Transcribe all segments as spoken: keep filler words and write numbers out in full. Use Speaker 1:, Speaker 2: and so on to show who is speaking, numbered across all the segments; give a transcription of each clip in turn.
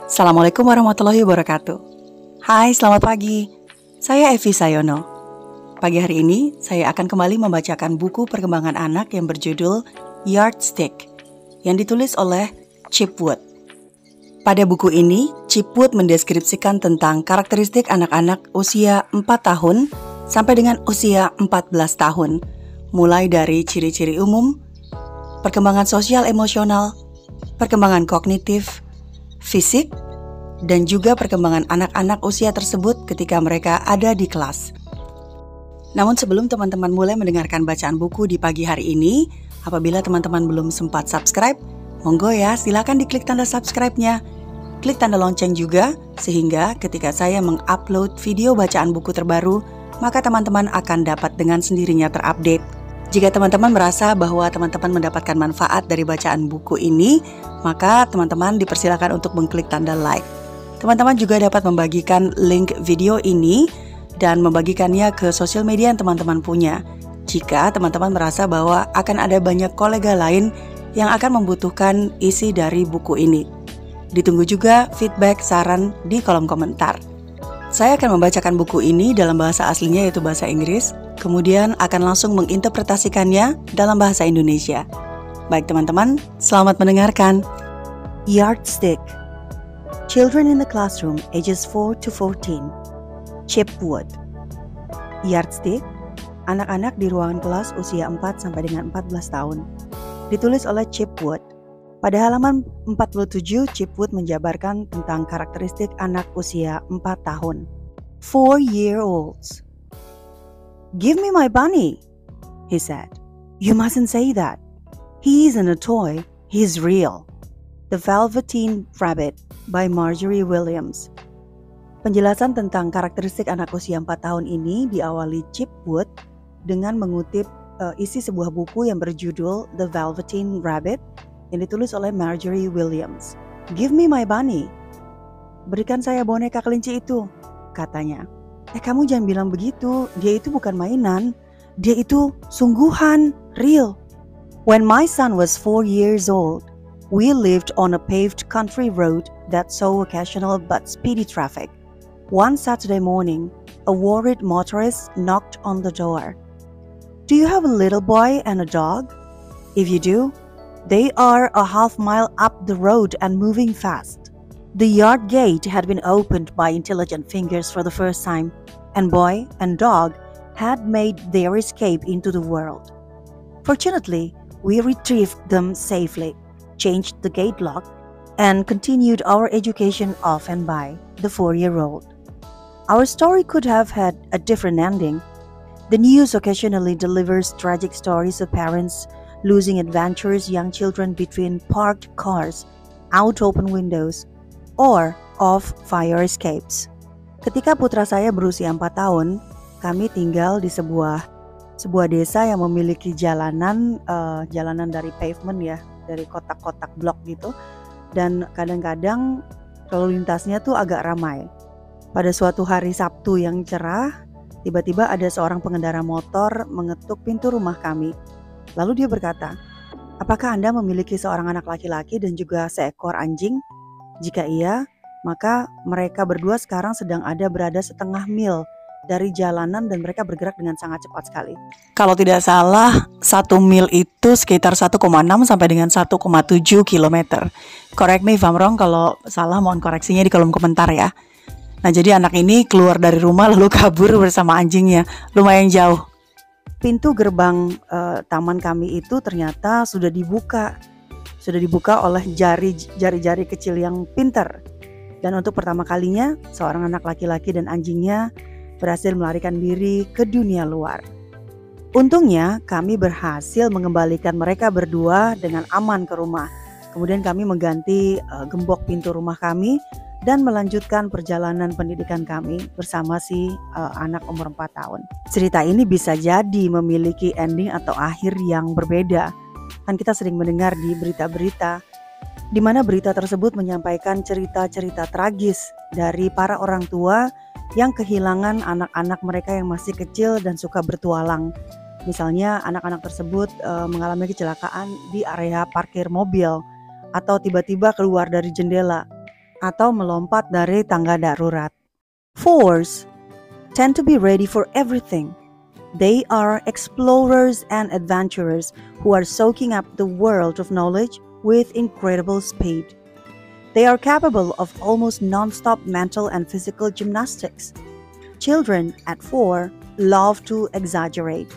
Speaker 1: Assalamualaikum warahmatullahi wabarakatuh. Hai, selamat pagi. Saya Evi Sayono. Pagi hari ini, saya akan kembali membacakan buku perkembangan anak yang berjudul Yardstick, yang ditulis oleh Chip Wood. Pada buku ini, Chip Wood mendeskripsikan tentang karakteristik anak-anak usia empat tahun sampai dengan usia empat belas tahun, mulai dari ciri-ciri umum, perkembangan sosial emosional, perkembangan kognitif, fisik, dan juga perkembangan anak-anak usia tersebut ketika mereka ada di kelas. Namun sebelum teman-teman mulai mendengarkan bacaan buku di pagi hari ini, apabila teman-teman belum sempat subscribe, monggo ya silakan diklik tanda subscribe-nya. Klik tanda lonceng juga, sehingga ketika saya mengupload video bacaan buku terbaru, maka teman-teman akan dapat dengan sendirinya terupdate. Jika teman-teman merasa bahwa teman-teman mendapatkan manfaat dari bacaan buku ini, maka teman-teman dipersilakan untuk mengklik tanda like. Teman-teman juga dapat membagikan link video ini dan membagikannya ke sosial media yang teman-teman punya. Jika teman-teman merasa bahwa akan ada banyak kolega lain yang akan membutuhkan isi dari buku ini. Ditunggu juga feedback, saran di kolom komentar. Saya akan membacakan buku ini dalam bahasa aslinya yaitu bahasa Inggris, kemudian akan langsung menginterpretasikannya dalam bahasa Indonesia. Baik teman-teman, selamat mendengarkan. Yardstick. Children in the classroom ages four to fourteen. Chip Wood. Yardstick, anak-anak di ruangan kelas usia empat sampai dengan empat belas tahun. Ditulis oleh Chip Wood. Pada halaman empat puluh tujuh, Chip Wood menjabarkan tentang karakteristik anak usia empat tahun. Four-year-olds. "Give me my bunny," he said. "You mustn't say that. He isn't a toy, he's real." The Velveteen Rabbit by Marjorie Williams. Penjelasan tentang karakteristik anak usia empat tahun ini diawali Chip Wood dengan mengutip uh, isi sebuah buku yang berjudul The Velveteen Rabbit yang ditulis oleh Marjorie Williams. "Give me my bunny." "Berikan saya boneka kelinci itu," katanya. "Eh kamu jangan bilang begitu, dia itu bukan mainan, dia itu sungguhan, real." "When my son was four years old, we lived on a paved country road that saw occasional but speedy traffic. One Saturday morning, a worried motorist knocked on the door. 'Do you have a little boy and a dog? If you do, they are a half mile up the road and moving fast.' The yard gate had been opened by intelligent fingers for the first time, and boy and dog had made their escape into the world. Fortunately, we retrieved them safely, changed the gate lock, and continued our education of and by the four-year-old. Our story could have had a different ending. The news occasionally delivers tragic stories of parents losing adventurous young children between parked cars, out open windows, or of fire escapes." Ketika putra saya berusia empat tahun, kami tinggal di sebuah sebuah desa yang memiliki jalanan uh, jalanan dari pavement ya, dari kotak-kotak blok gitu, dan kadang-kadang lalu lintasnya tuh agak ramai. Pada suatu hari Sabtu yang cerah, tiba-tiba ada seorang pengendara motor mengetuk pintu rumah kami. Lalu dia berkata, "Apakah Anda memiliki seorang anak laki-laki dan juga seekor anjing? Jika iya, maka mereka berdua sekarang sedang ada berada setengah mil dari jalanan dan mereka bergerak dengan sangat cepat sekali." Kalau tidak salah, satu mil itu sekitar satu koma enam sampai dengan satu koma tujuh kilometer. Correct me if I'm wrong, kalau salah mohon koreksinya di kolom komentar ya. Nah jadi anak ini keluar dari rumah lalu kabur bersama anjingnya, lumayan jauh. Pintu gerbang uh, taman kami itu ternyata sudah dibuka, sudah dibuka oleh jari jari-jari kecil yang pintar. Dan untuk pertama kalinya, seorang anak laki-laki dan anjingnya berhasil melarikan diri ke dunia luar. Untungnya kami berhasil mengembalikan mereka berdua dengan aman ke rumah. Kemudian kami mengganti uh, gembok pintu rumah kami dan melanjutkan perjalanan pendidikan kami bersama si uh, anak umur empat tahun. Cerita ini bisa jadi memiliki ending atau akhir yang berbeda. Kan kita sering mendengar di berita-berita di mana berita tersebut menyampaikan cerita-cerita tragis dari para orang tua yang kehilangan anak-anak mereka yang masih kecil dan suka bertualang. Misalnya anak-anak tersebut uh, mengalami kecelakaan di area parkir mobil atau tiba-tiba keluar dari jendela atau melompat dari tangga darurat. Fours tend to be ready for everything. They are explorers and adventurers who are soaking up the world of knowledge with incredible speed. They are capable of almost non-stop mental and physical gymnastics. Children at four love to exaggerate.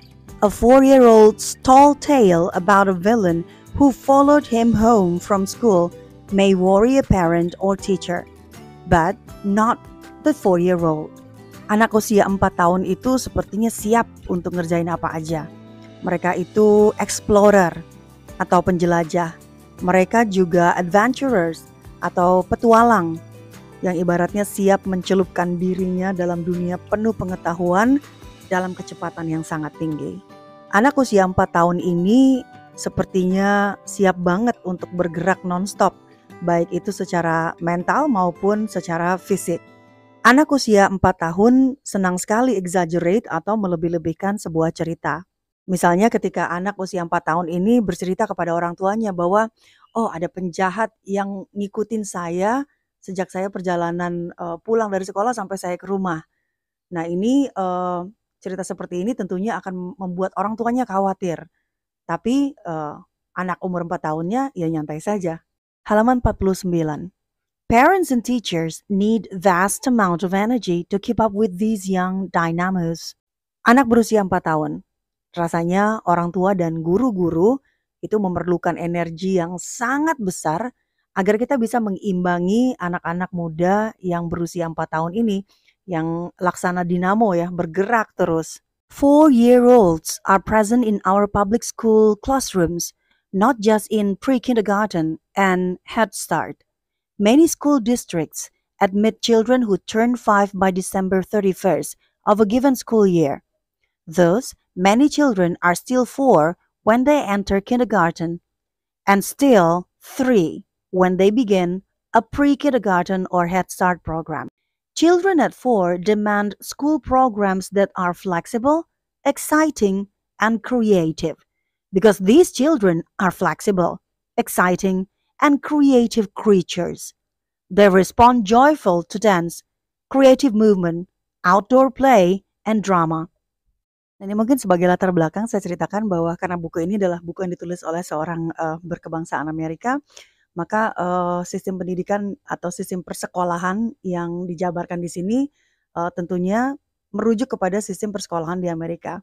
Speaker 1: A four-year-old's tall tale about a villain who followed him home from school may worry a parent or teacher, but not the four-year-old. Anak usia empat tahun itu sepertinya siap untuk ngerjain apa aja. Mereka itu explorer atau penjelajah. Mereka juga adventurers atau petualang yang ibaratnya siap mencelupkan dirinya dalam dunia penuh pengetahuan dalam kecepatan yang sangat tinggi. Anak usia empat tahun ini sepertinya siap banget untuk bergerak non-stop, baik itu secara mental maupun secara fisik. Anak usia empat tahun senang sekali exaggerate atau melebih-lebihkan sebuah cerita. Misalnya ketika anak usia empat tahun ini bercerita kepada orang tuanya bahwa, oh ada penjahat yang ngikutin saya sejak saya perjalanan uh, pulang dari sekolah sampai saya ke rumah. Nah ini uh, cerita seperti ini tentunya akan membuat orang tuanya khawatir. Tapi uh, anak umur empat tahunnya ya nyantai saja. Halaman empat puluh sembilan. Parents and teachers need vast amount of energy to keep up with these young dynamos. Anak berusia empat tahun. Rasanya orang tua dan guru-guru itu memerlukan energi yang sangat besar agar kita bisa mengimbangi anak-anak muda yang berusia empat tahun ini yang laksana dinamo ya, bergerak terus. Four-year-olds are present in our public school classrooms, not just in pre-kindergarten and Head Start. Many school districts admit children who turn five by December thirty-first of a given school year. Thus, many children are still four when they enter kindergarten and still three when they begin a pre-kindergarten or Head Start program. Children at four demand school programs that are flexible, exciting, and creative because these children are flexible, exciting, and creative creatures. They respond joyful to dance, creative movement, outdoor play, and drama. Ini mungkin sebagai latar belakang saya ceritakan bahwa karena buku ini adalah buku yang ditulis oleh seorang uh, berkebangsaan Amerika, maka uh, sistem pendidikan atau sistem persekolahan yang dijabarkan di sini uh, tentunya merujuk kepada sistem persekolahan di Amerika.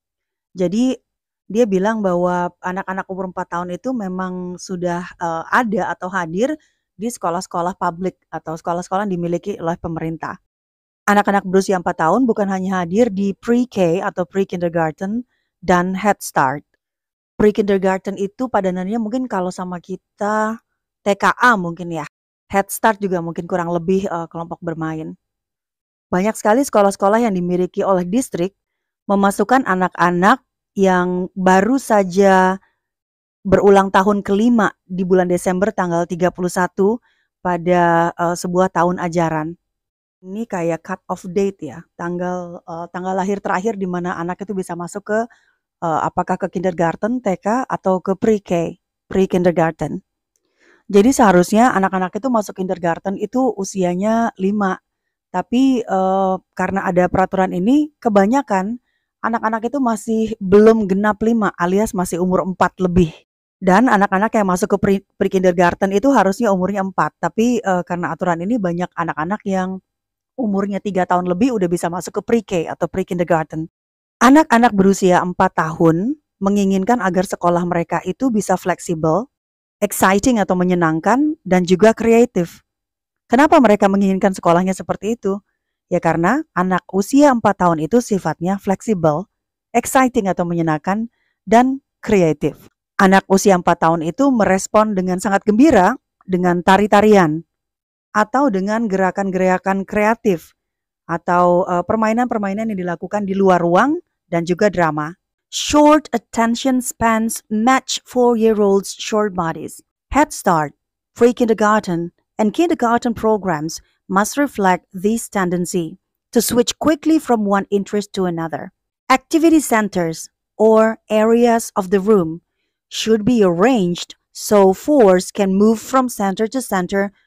Speaker 1: Jadi dia bilang bahwa anak-anak umur empat tahun itu memang sudah uh, ada atau hadir di sekolah-sekolah publik atau sekolah-sekolah yang dimiliki oleh pemerintah. Anak-anak berusia empat tahun bukan hanya hadir di pre-K atau pre-kindergarten dan Head Start. Pre-kindergarten itu padanannya mungkin kalau sama kita T K A mungkin ya. Head Start juga mungkin kurang lebih uh, kelompok bermain. Banyak sekali sekolah-sekolah yang dimiliki oleh distrik memasukkan anak-anak yang baru saja berulang tahun kelima di bulan Desember tanggal tiga puluh satu pada uh, sebuah tahun ajaran. Ini kayak cut off date ya, tanggal uh, tanggal lahir terakhir di mana anak itu bisa masuk ke uh, apakah ke kindergarten, T K atau ke pre-K, pre-kindergarten. Jadi seharusnya anak-anak itu masuk kindergarten itu usianya lima. Tapi uh, karena ada peraturan ini, kebanyakan anak-anak itu masih belum genap lima alias masih umur empat lebih. Dan anak-anak yang masuk ke pre- pre-kindergarten itu harusnya umurnya empat. Tapi uh, karena aturan ini banyak anak-anak yang umurnya tiga tahun lebih udah bisa masuk ke pre-K atau pre-kindergarten. Anak-anak berusia empat tahun menginginkan agar sekolah mereka itu bisa fleksibel, exciting atau menyenangkan, dan juga kreatif. Kenapa mereka menginginkan sekolahnya seperti itu? Ya karena anak usia empat tahun itu sifatnya fleksibel, exciting atau menyenangkan, dan kreatif. Anak usia empat tahun itu merespon dengan sangat gembira dengan tari-tarian atau dengan gerakan-gerakan kreatif atau uh, permainan-permainan yang dilakukan di luar ruang dan juga drama. Short attention spans match four-year-olds' short bodies. Head Start, pre-kindergarten, and kindergarten programs must reflect this tendency to switch quickly from one interest to another. Activity centers or areas of the room should be arranged so fours can move from center to center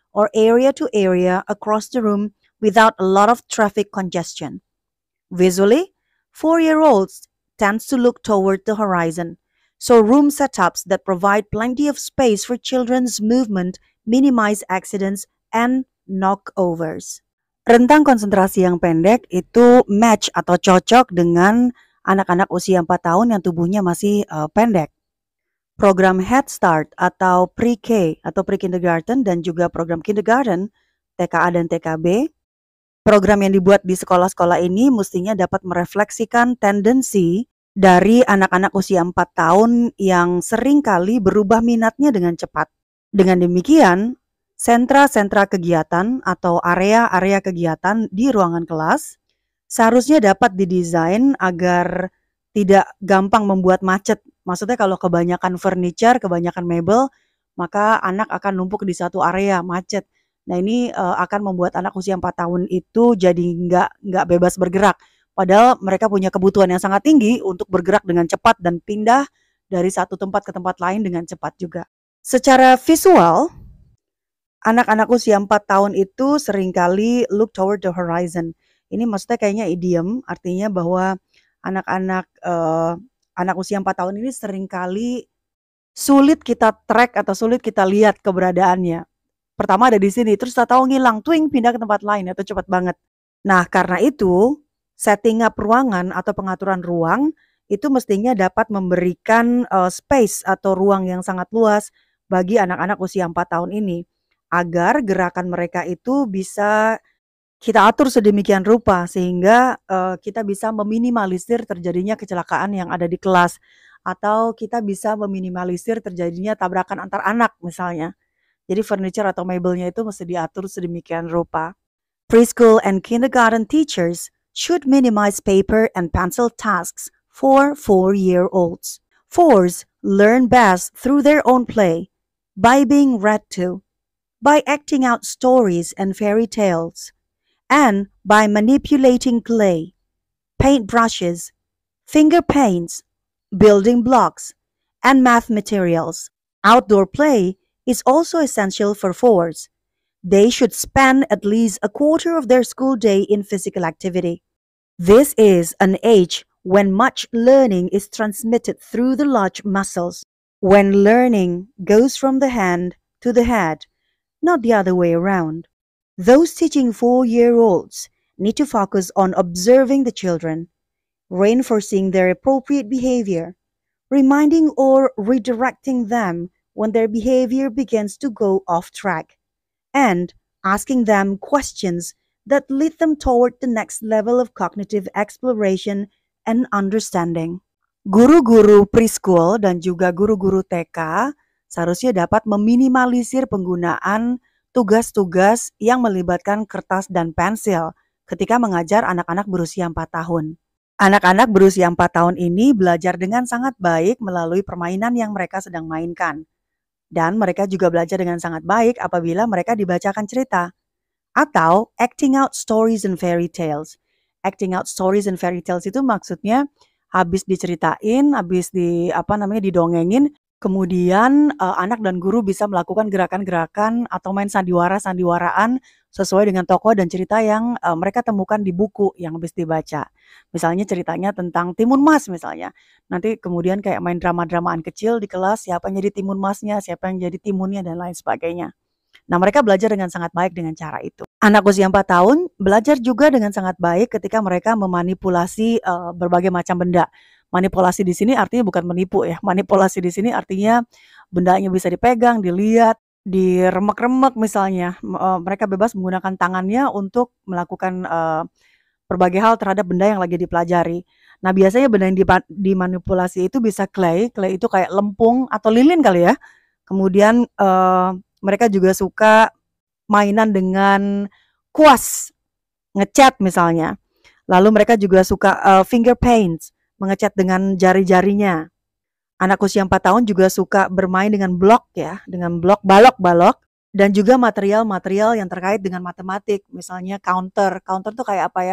Speaker 2: or area to area across the room without a lot of traffic congestion. Visually, four-year-olds tends to look toward the horizon, so room setups that provide plenty of space for children's movement minimize accidents and knockovers. Rentang konsentrasi yang pendek itu match atau cocok dengan anak-anak usia empat tahun yang tubuhnya masih uh, pendek. Program Head Start atau Pre-K atau Pre-Kindergarten dan juga program Kindergarten, T K A dan T K B, program yang dibuat di sekolah-sekolah ini mestinya dapat merefleksikan tendensi dari anak-anak usia empat tahun yang seringkali berubah minatnya dengan cepat. Dengan demikian, sentra-sentra kegiatan atau area-area kegiatan di ruangan kelas seharusnya dapat didesain agar tidak gampang membuat macet. Maksudnya kalau kebanyakan furniture, kebanyakan mebel, maka anak akan numpuk di satu area, macet. Nah ini uh, akan membuat anak usia empat tahun itu jadi nggak nggak bebas bergerak. Padahal mereka punya kebutuhan yang sangat tinggi untuk bergerak dengan cepat dan pindah dari satu tempat ke tempat lain dengan cepat juga. Secara visual, anak-anak usia empat tahun itu seringkali look toward the horizon. Ini maksudnya kayaknya idiom, artinya bahwa anak-anak uh, anak usia empat tahun ini seringkali sulit kita track atau sulit kita lihat keberadaannya. Pertama ada di sini, terus tahu ngilang, twing pindah ke tempat lain atau cepat banget. Nah, karena itu setting up ruangan atau pengaturan ruang itu mestinya dapat memberikan uh, space atau ruang yang sangat luas bagi anak-anak usia empat tahun ini agar gerakan mereka itu bisa kita atur sedemikian rupa sehingga uh, kita bisa meminimalisir terjadinya kecelakaan yang ada di kelas atau kita bisa meminimalisir terjadinya tabrakan antar anak misalnya. Jadi furniture atau mebelnya itu mesti diatur sedemikian rupa. Preschool and kindergarten teachers should minimize paper and pencil tasks for four-year-olds. Fours learn best through their own play, by being read to, by acting out stories and fairy tales, and by manipulating clay, paint brushes, finger paints, building blocks, and math materials. Outdoor play is also essential for fours. They should spend at least a quarter of their school day in physical activity. This is an age when much learning is transmitted through the large muscles, when learning goes from the hand to the head, not the other way around. Those teaching four-year-olds need to focus on observing the children, reinforcing their appropriate behavior, reminding or redirecting them when their behavior begins to go off track, and asking them questions that lead them toward the next level of cognitive exploration and understanding. Guru-guru preschool dan juga guru-guru T K seharusnya dapat meminimalisir penggunaan tugas-tugas yang melibatkan kertas dan pensil ketika mengajar anak-anak berusia empat tahun. Anak-anak berusia empat tahun ini belajar dengan sangat baik melalui permainan yang mereka sedang mainkan. Dan mereka juga belajar dengan sangat baik apabila mereka dibacakan cerita. Atau acting out stories and fairy tales. Acting out stories and fairy tales itu maksudnya habis diceritain, habis di apa namanya didongengin, kemudian uh, anak dan guru bisa melakukan gerakan-gerakan atau main sandiwara-sandiwaraan sesuai dengan tokoh dan cerita yang uh, mereka temukan di buku yang habis dibaca. Misalnya ceritanya tentang Timun Mas misalnya. Nanti kemudian kayak main drama-dramaan kecil di kelas, siapa yang jadi Timun Masnya, siapa yang jadi timunnya dan lain sebagainya. Nah, mereka belajar dengan sangat baik dengan cara itu. Anak usia empat tahun belajar juga dengan sangat baik ketika mereka memanipulasi uh, berbagai macam benda. Manipulasi di sini artinya bukan menipu ya. Manipulasi di sini artinya bendanya bisa dipegang, dilihat, diremek-remek misalnya. Uh, mereka bebas menggunakan tangannya untuk melakukan uh, berbagai hal terhadap benda yang lagi dipelajari. Nah, biasanya benda yang dimanipulasi itu bisa clay. Clay itu kayak lempung atau lilin kali ya. Kemudian uh, mereka juga suka mainan dengan kuas, ngecat misalnya. Lalu mereka juga suka uh, finger paints, mengecat dengan jari-jarinya. Anak usia empat tahun juga suka bermain dengan blok ya, dengan blok, balok-balok, dan juga material-material yang terkait dengan matematik. Misalnya counter. Counter tuh kayak apa ya?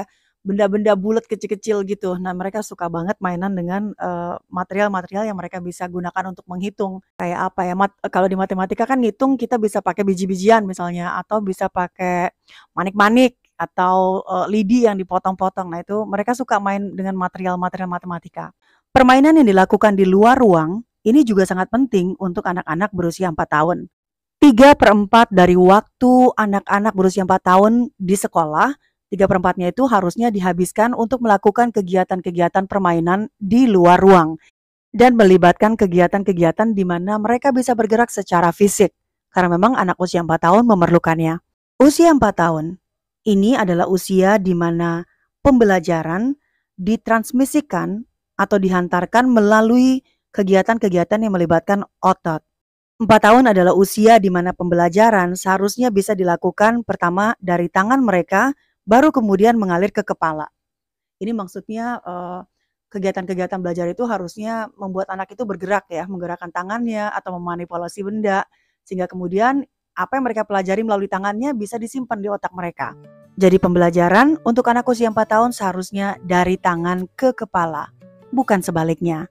Speaker 2: benda-benda bulat kecil-kecil gitu. Nah, mereka suka banget mainan dengan eh, material-material yang mereka bisa gunakan untuk menghitung. Kayak apa ya? Mat- kalau di matematika kan ngitung kita bisa pakai biji-bijian misalnya, atau bisa pakai manik-manik atau eh, lidi yang dipotong-potong. Nah, itu mereka suka main dengan material-material matematika. Permainan yang dilakukan di luar ruang ini juga sangat penting untuk anak-anak berusia empat tahun. Tiga per empat dari waktu anak-anak berusia empat tahun di sekolah, tiga per empatnya itu harusnya dihabiskan untuk melakukan kegiatan-kegiatan permainan di luar ruang dan melibatkan kegiatan-kegiatan di mana mereka bisa bergerak secara fisik, karena memang anak usia empat tahun memerlukannya. Usia empat tahun, ini adalah usia di mana pembelajaran ditransmisikan atau dihantarkan melalui kegiatan-kegiatan yang melibatkan otot. Empat tahun adalah usia di mana pembelajaran seharusnya bisa dilakukan pertama dari tangan mereka, baru kemudian mengalir ke kepala. Ini maksudnya eh, kegiatan-kegiatan belajar itu harusnya membuat anak itu bergerak ya, menggerakkan tangannya atau memanipulasi benda, sehingga kemudian apa yang mereka pelajari melalui tangannya bisa disimpan di otak mereka. Jadi pembelajaran untuk anak usia empat tahun seharusnya dari tangan ke kepala, bukan sebaliknya.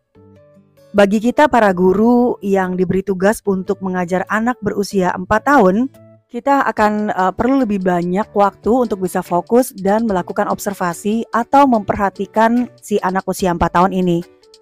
Speaker 2: Bagi kita para guru yang diberi tugas untuk mengajar anak berusia empat tahun, kita akan uh, perlu lebih banyak waktu untuk bisa fokus dan melakukan observasi atau memperhatikan si anak usia empat tahun ini.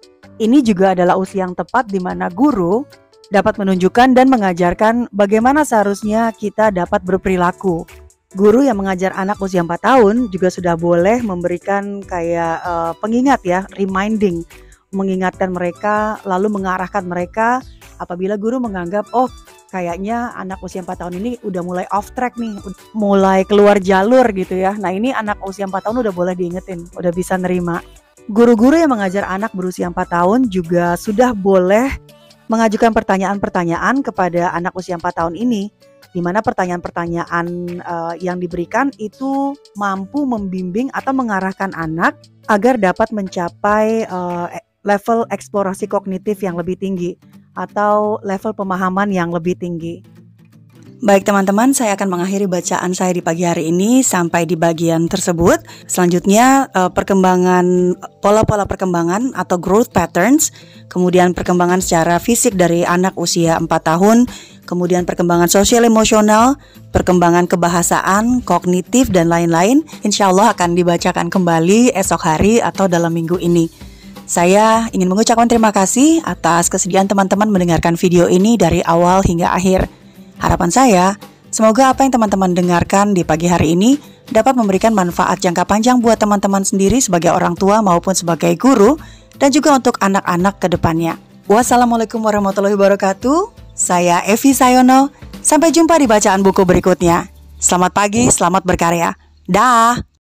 Speaker 2: Ini juga adalah usia yang tepat di mana guru dapat menunjukkan dan mengajarkan bagaimana seharusnya kita dapat berperilaku. Guru yang mengajar anak usia empat tahun juga sudah boleh memberikan kayak uh, pengingat ya, reminding, mengingatkan mereka, lalu mengarahkan mereka apabila guru menganggap, oh kayaknya anak usia empat tahun ini udah mulai off track nih, mulai keluar jalur gitu ya. Nah ini anak usia empat tahun udah boleh diingetin, udah bisa nerima. Guru-guru yang mengajar anak berusia empat tahun juga sudah boleh mengajukan pertanyaan-pertanyaan kepada anak usia empat tahun ini, di mana pertanyaan-pertanyaan uh, yang diberikan itu mampu membimbing atau mengarahkan anak agar dapat mencapai uh, level eksplorasi kognitif yang lebih tinggi atau level pemahaman yang lebih tinggi.
Speaker 1: Baik teman-teman, saya akan mengakhiri bacaan saya di pagi hari ini sampai di bagian tersebut. Selanjutnya perkembangan, pola-pola perkembangan atau growth patterns, kemudian perkembangan secara fisik dari anak usia empat tahun, kemudian perkembangan sosial emosional, perkembangan kebahasaan, kognitif, dan lain-lain, insya Allah akan dibacakan kembali esok hari atau dalam minggu ini. Saya ingin mengucapkan terima kasih atas kesediaan teman-teman mendengarkan video ini dari awal hingga akhir. Harapan saya, semoga apa yang teman-teman dengarkan di pagi hari ini dapat memberikan manfaat jangka panjang buat teman-teman sendiri sebagai orang tua maupun sebagai guru, dan juga untuk anak-anak ke depannya. Wassalamualaikum warahmatullahi wabarakatuh. Saya Evi Sayono. Sampai jumpa di bacaan buku berikutnya. Selamat pagi, selamat berkarya. Dah.